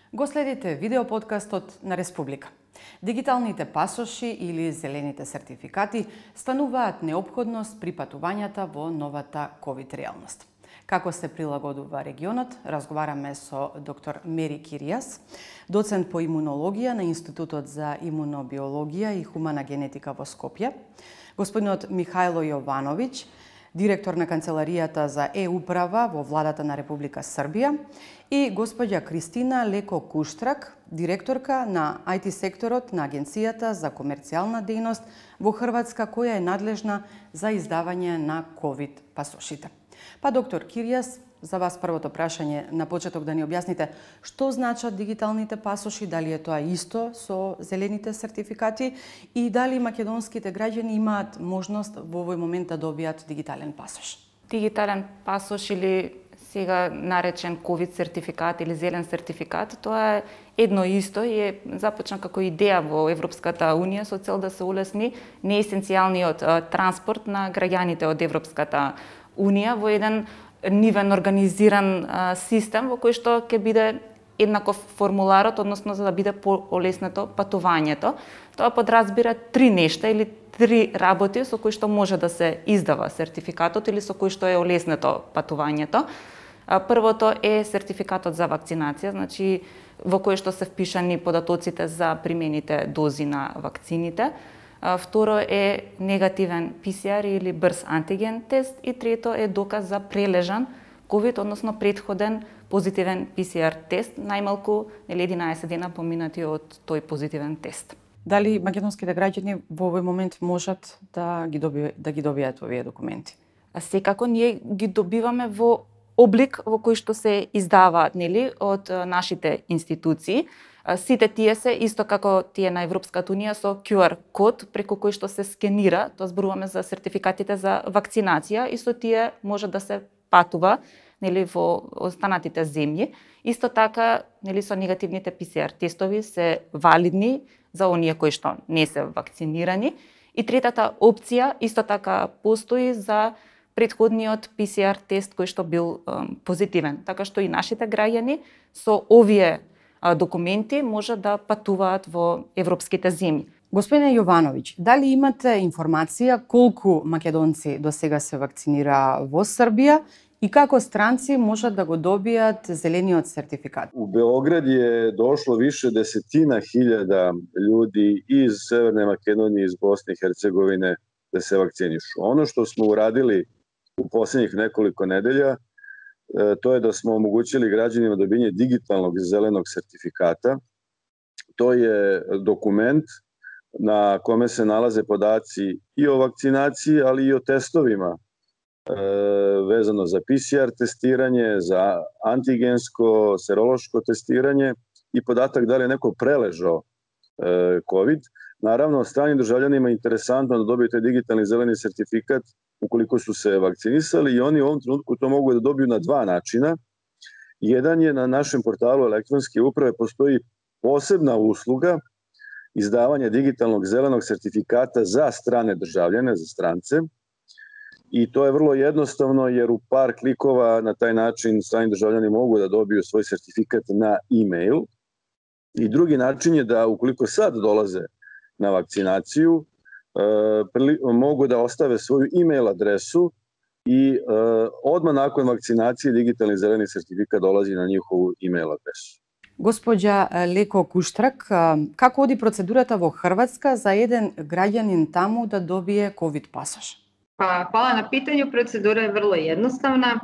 Го следите видеоподкастот на Республика. Дигиталните пасоши или зелените сертификати стануваат неопходност при патувањата во новата ковид реалност. Како се прилагодува регионот, разговараме со доктор Мери Киријас, доцент по имунологија на Институтот за имунобиологија и хумана генетика во Скопје, господинот Михајло Јовановиќ, директор на Канцеларијата за Е-управа во Владата на Република Србија, и господја Кристина Леко Куштрак, директорка на IT секторот на Агенцијата за комерцијална дејност во Хрватска, која е надлежна за издавање на ковид пасошите. Па, доктор Киријас, за вас првото прашање на почеток да ни објасните што значат дигиталните пасоши, дали е тоа исто со зелените сертификати и дали македонските граѓани имаат можност во овој момент да добијат дигитален пасош. Дигитален пасош или сега наречен ковид сертификат или зелен сертификат, тоа е едно исто и е започна како идеја во Европската Унија со цел да се улесни неесенцијалниот транспорт на граѓаните од Европската Унија во еден нивен организиран систем во кој што ќе биде еднаков формуларот, односно за да биде полеснето патувањето. Тоа подразбира три нешта или три работи со кои што може да се издава сертификатот или со кои што е олеснето патувањето. Првото е сертификатот за вакцинација, значи во кој што се впишани податоците за примените дози на вакцините. Второ е негативен PCR или брз антиген тест и трето е доказ за прележан COVID, односно предходен позитивен PCR тест, најмалку 11 дена поминати од тој позитивен тест. Дали македонските граѓани во овој момент можат да ги добијат овие документи? Секако ние ги добиваме во облик во кој што се издаваат, од нашите институции. Сите тие се исто како тие на Европската Унија со QR код преку кој што се скенира, тоа зборуваме за сертификатите за вакцинација и со тие може да се патува во останатите земји. Исто така, со негативните PCR тестови се валидни за оние кои што не се вакцинирани. И третата опција исто така постои за предходниот PCR тест кој што бил позитивен, така што и нашите граѓани со овие документи може да патуваат во европските земји. Господине Јовановиќ, дали имате информација колку македонци до сега се вакцинира во Србија и како странци можат да го добијат зелениот сертификат? У Beograd je došlo više desetina hiljada ljudi iz Severne Makedonije, iz Bosne i Hercegovine da se vakcinišu. Ono što smo uradili u posljednjih nekoliko nedelja, to je da smo omogućili građanima dobijanje digitalnog zelenog sertifikata. To je dokument na kome se nalaze podaci i o vakcinaciji, ali i o testovima vezano za PCR testiranje, za antigensko, serološko testiranje i podatak da li je neko preležao COVID. Naravno, stranim državljanima je interesantno da dobiju taj digitalni zeleni sertifikat ukoliko su se vakcinisali i oni u ovom trenutku to mogu da dobiju na dva načina. Jedan je na našem portalu elektronske uprave postoji posebna usluga izdavanja digitalnog zelenog sertifikata za strane državljane, za strance. I to je vrlo jednostavno jer u par klikova na taj način strani državljani mogu da dobiju svoj sertifikat na e-mail. I drugi način je da ukoliko sad dolaze na vakcinaciju, mogu da ostave svoju e-mail adresu i odmah nakon vakcinacije digitalni zeleni sertifikat dolazi na njihovu e-mail adresu. Госпоѓа Леко Куштрак, како оди процедурата во Хрватска за еден граѓанин таму да добие ковид пасош? Hvala na pitanju. Procedura je vrlo jednostavna.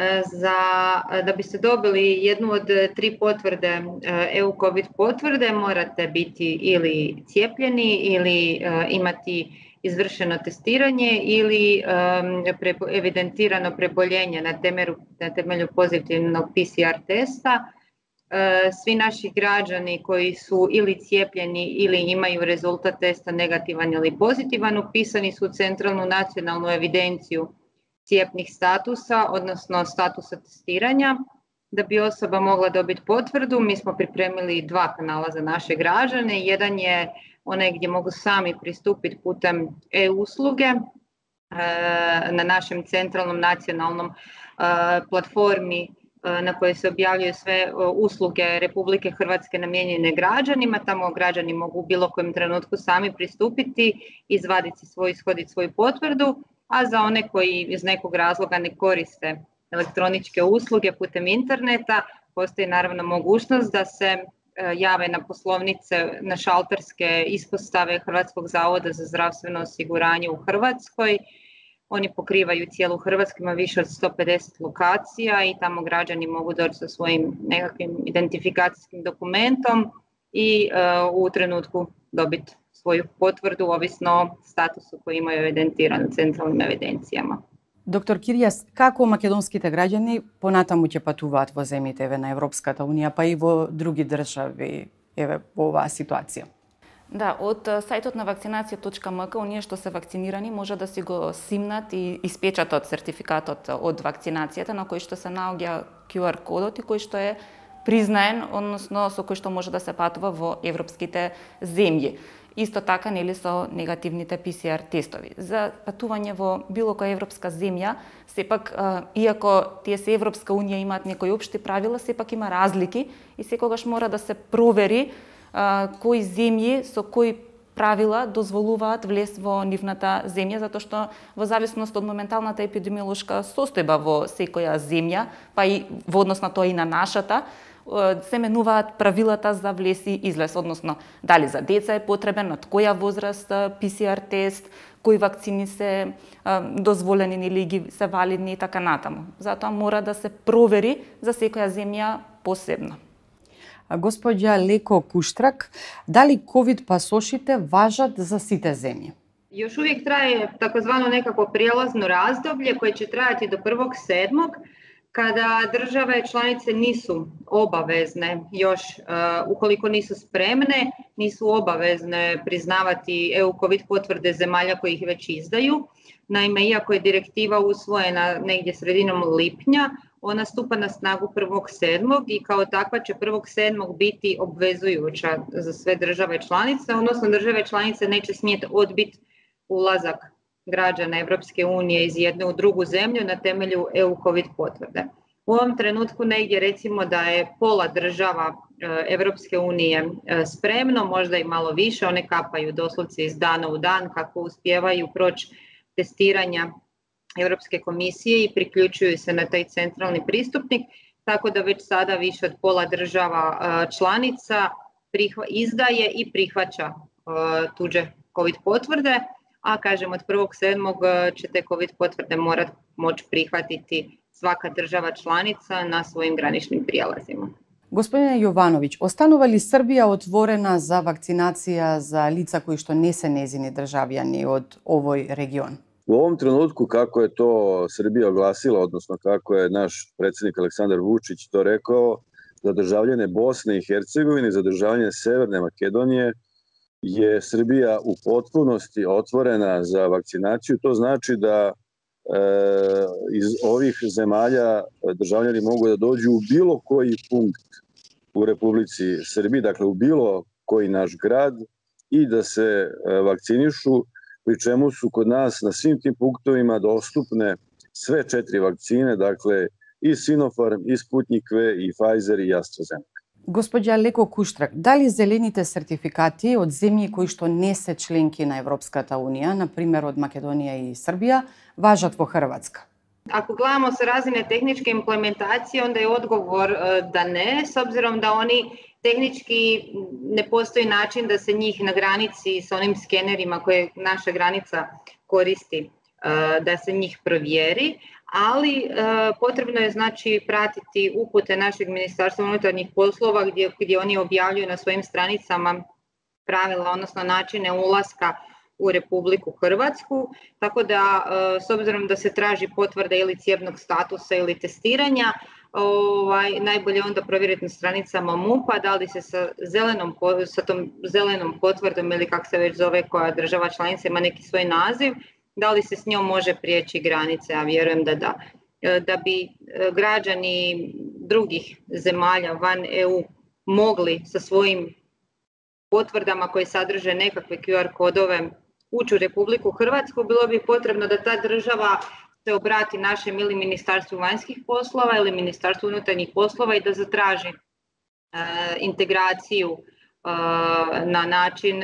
Da biste dobili jednu od tri potvrde, EU COVID potvrde, morate biti ili cijepljeni ili imati izvršeno testiranje ili evidentirano preboljenje na temelju pozitivnog PCR testa. Svi naši građani koji su ili cijepljeni ili imaju rezultat testa negativan ili pozitivan upisani su u centralnu nacionalnu evidenciju cijepnih statusa, odnosno statusa testiranja. Da bi osoba mogla dobiti potvrdu, mi smo pripremili dva kanala za naše građane. Jedan je onaj gdje mogu sami pristupiti putem e-usluge na našem centralnom nacionalnom platformi na koje se objavljuju sve usluge Republike Hrvatske namijenjene građanima. Tamo građani mogu u bilo kojem trenutku sami pristupiti, ishoditi svoju potvrdu, a za one koji iz nekog razloga ne koriste elektroničke usluge putem interneta, postoji naravno mogućnost da se jave na poslovnice, na šalterske ispostave Hrvatskog zavoda za zdravstveno osiguranje u Hrvatskoj. Oni pokrivaju cijelu Hrvatsku, ima više od 150 lokacija i tamo građani mogu doći sa svojim nekakvim identifikacijskim dokumentom i u trenutku dobiti svoju potvrdu, ovisno o statusu koji imaju evidentiran u centralnim evidencijama. Доктор Киријас, како македонските граѓани понатаму ќе патуваат во земјите на Европската Унија, па и во други држави во оваа ситуација? Да, од сајтот на vakcinacija.mk оние што се вакцинирани може да си го симнат и испечатат сертификатот од вакцинацијата на кој што се наоѓа QR кодот и кој што е признаен, односно со кој што може да се патува во европските земји. Исто така нели со негативните PCR тестови. За патување во било која европска земја, сепак иако тие се Европска унија имаат некои општи правила, сепак има разлики и секогаш мора да се провери кои земји со кои правила дозволуваат влез во нивната земја, затоа што во зависност од моменталната епидемиолошка состојба во секоја земја, па и во однос на тоа и на нашата, се менуваат правилата за влез и излез, односно дали за деца е потребен, од која возраст PCR тест, кои вакцини се дозволени или ги се валидни и така натаму. Затоа мора да се провери за секоја земја посебно. Господја Леко Куштрак, дали ковид пасошите важат за сите земји? Još uvijek traje takozvano nekako prijelazno razdoblje koje će trajati do 1.7. kada države članice nisu obavezne još, ukoliko nisu spremne, nisu obavezne priznavati EU COVID potvrde zemalja koji ih već izdaju. Naime, iako je direktiva usvojena negdje sredinom lipnja, ona stupa na snagu 1.7. i kao takva će 1.7. biti obvezujuća za sve države članice, odnosno države članice neće smjeti odbiti ulazak građana Europske unije iz jedne u drugu zemlju na temelju EU COVID potvrde. U ovom trenutku negdje recimo da je pola država Europske unije spremno, možda i malo više, one kapaju doslovce iz dana u dan kako uspijevaju proći testiranja Europske komisije i priključuju se na taj centralni pristupnik, tako da već sada više od pola država članica izdaje i prihvaća tuđe COVID potvrde, a kažem od 1.7. će te COVID potvrde moći prihvatiti svaka država članica na svojim graničnim prijelazima. Господине Јовановиќ, останува ли Србија отворена за вакцинација за лица кои што не се незини државјани од овој регион? U ovom trenutku, kako je to Srbija oglasila, odnosno kako je naš predsjednik Aleksandar Vučić to rekao, za državljane Bosne i Hercegovine, za državljane Severne Makedonije je Srbija u potpunosti otvorena za vakcinaciju. To znači da iz ovih zemalja državljani mogu da dođu u bilo koji punkt u Republici Srbiji, dakle u bilo koji naš grad i da se vakcinišu, pri čemu su kod nas na svim tim punktovima dostupne sve 4 vakcine, dakle i Sinopharm, i Sputnik V, i Pfizer i AstraZeneca. Господја Леко Куштрак, дали зелените сертификати од земји кои што не се членки на Европската Унија, на пример од Македонија и Србија, важат во Хрватска? Ako gledamo sa razine tehničke implementacije, onda je odgovor da ne, s obzirom da oni tehnički ne postoji način da se njih na granici sa onim skenerima koje naša granica koristi, da se njih provjeri, ali potrebno je znači pratiti upute našeg Ministarstva unutarnjih poslova gdje oni objavljuju na svojim stranicama pravila, odnosno načine ulaska u Republiku Hrvatsku, tako da s obzirom da se traži potvrda ili cijepnog statusa ili testiranja, najbolje onda provjeriti na stranicama MUP-a da li se sa tom zelenom potvrdom ili kako se već zove koja država članica ima neki svoj naziv, da li se s njom može prijeći granice, a vjerujem da da. Da bi građani drugih zemalja van EU mogli sa svojim potvrdama koje sadrže nekakve QR kodove ući u Republiku Hrvatsku, bilo bi potrebno da ta država se obrati našem ili Ministarstvu vanjskih poslova ili Ministarstvu unutarnjih poslova i da zatraži integraciju na način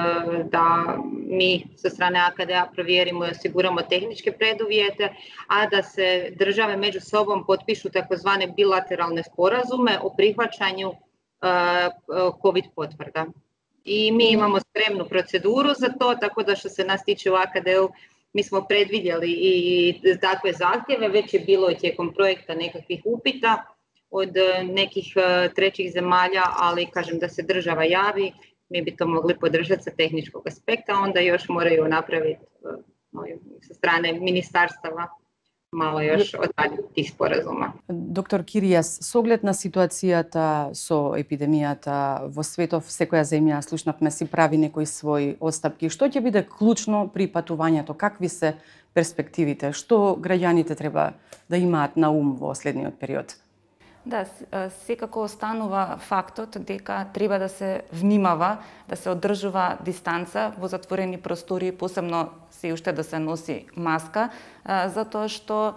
da mi sa strane AKD-a provjerimo i osiguramo tehničke preduvjete, a da se države među sobom potpišu takozvane bilateralne sporazume o prihvaćanju COVID potvrda. I mi imamo spremnu proceduru za to, tako da što se nas tiče u AKD-u, mi smo predvidjeli i takve zahtjeve, već je bilo i tijekom projekta nekakvih upita od nekih trećih zemalja, ali kažem da se država javi, mi bi to mogli podržati sa tehničkog aspekta, onda još moraju napraviti sa strane ministarstava malo još odraditi tih sporazuma. Доктор Киријас, со оглед на ситуацијата со епидемијата во светов, секоја земја, слушнавме, си прави некои своји отстапки. Што ќе биде клучно при патувањето? Какви се перспективите? Што граѓаните треба да имаат на ум во следниот период? Да, секако останува фактот дека треба да се внимава, да се одржува дистанца во затворени простори, посебно се уште да се носи маска, затоа што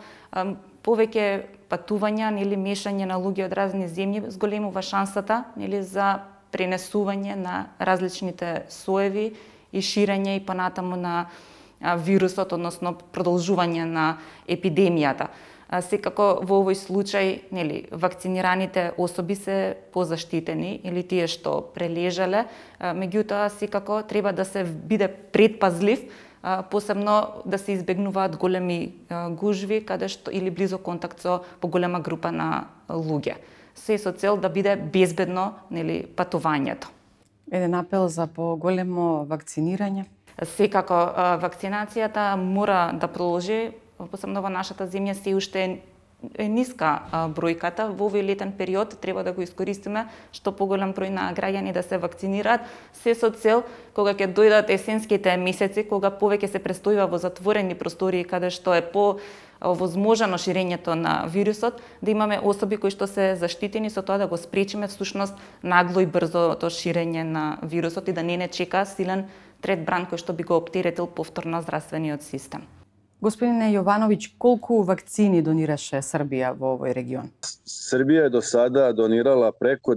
повеќе патувања или мешање на луѓе од разни земји зголемува шансата за пренесување на различните соеви и ширење и понатаму на вирусот, односно продолжување на епидемијата. Секако во овој случај вакцинираните особи се позаштитени или тие што прележале, меѓутоа секако треба да се биде предпазлив, посебно да се избегнуваат големи гужви каде што или близо контакт со поголема група на луѓе. Се со цел да биде безбедно патувањето. Еден апел за поголемо вакцинирање. Секако вакцинацијата мора да продолжи. Посебно во нашата земја се уште е ниска бројката. Во овој летен период треба да го искористиме што поголем број на граѓани да се вакцинираат, се со цел кога ќе дојдат есенските месеци, кога повеќе се престојува во затворени простории каде што е возможно ширењето на вирусот, да имаме особи кои што се заштитени, со тоа да го спречиме всушност нагло и брзото ширење на вирусот и да не чека силен трет бран кој што би го оптеретил повторно здравствениот систем. Господине Јовановиќ, колку вакцини донираше Србија во овој регион? Srbija je do sada donirala preko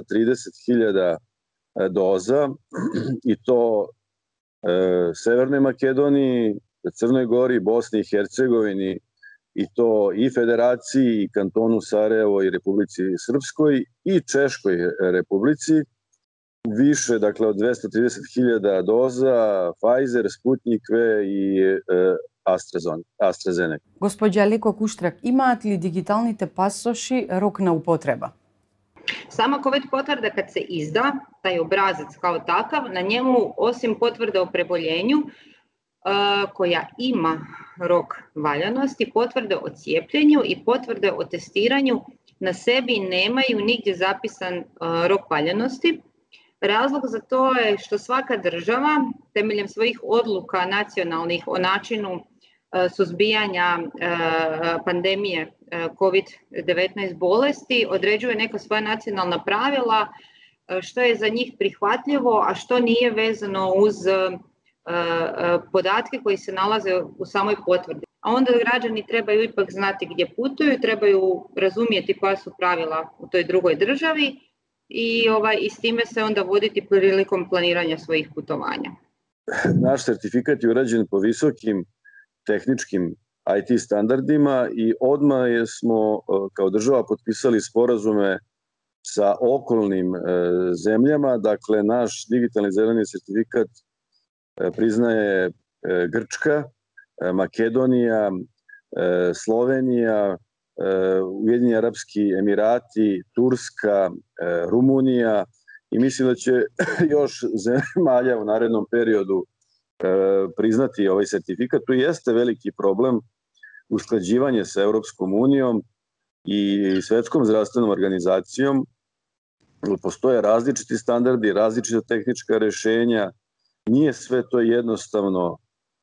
230.000 doza i to Severnoj Makedoniji, Crnoj Gori, Bosni i Hercegovini i to i Federaciji i kantonu Sarajevo i Republici Srpskoj i Češkoj Republici. Više, dakle, od 230.000 doza, Pfizer, Sputnik V i AstraZeneca. Госпоѓа Леко Куштрак, имаат ли дигиталните пасоши рок на употреба? Sama COVID potvrda kad se izda, taj obrazac kao takav, na njemu osim potvrde o preboljenju koja ima rok valjanosti, potvrde o cijepljenju i potvrde o testiranju na sebi nemaju nigdje zapisan rok valjanosti. Razlog za to je što svaka država temeljem svojih odluka nacionalnih o načinu suzbijanja pandemije COVID-19 bolesti određuje neka svoja nacionalna pravila što je za njih prihvatljivo, a što nije vezano uz podatke koji se nalaze u samoj potvrdi. A onda građani trebaju ipak znati gdje putuju, trebaju razumjeti koja su pravila u toj drugoj državi i s time se onda voditi prilikom planiranja svojih putovanja. Naš sertifikat je urađen po visokim tehničkim IT standardima i odmah smo kao država potpisali sporazume sa okolnim zemljama. Dakle, naš digitalni zeleni sertifikat priznaje Grčka, Makedonija, Slovenija, Ujedinjeni Arapski Emirati, Turska, Rumunija i mislim da će još zemalja u narednom periodu priznati ovaj sertifikat. Tu jeste veliki problem usklađivanje sa Europskom unijom i Svetskom zdravstvenom organizacijom. Postoje različiti standardi, različita tehnička rešenja. Nije sve to jednostavno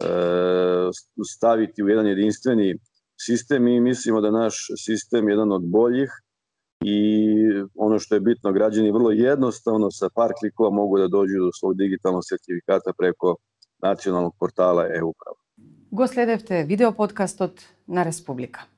staviti u jedan jedinstveni sistem i mislimo da naš sistem je jedan od boljih i ono što je bitno, građani vrlo jednostavno sa par klikova mogu da dođu do svog digitalnog sertifikata preko nacionalnog portala e-uprava. Го следевте видеоподкастот на Республика.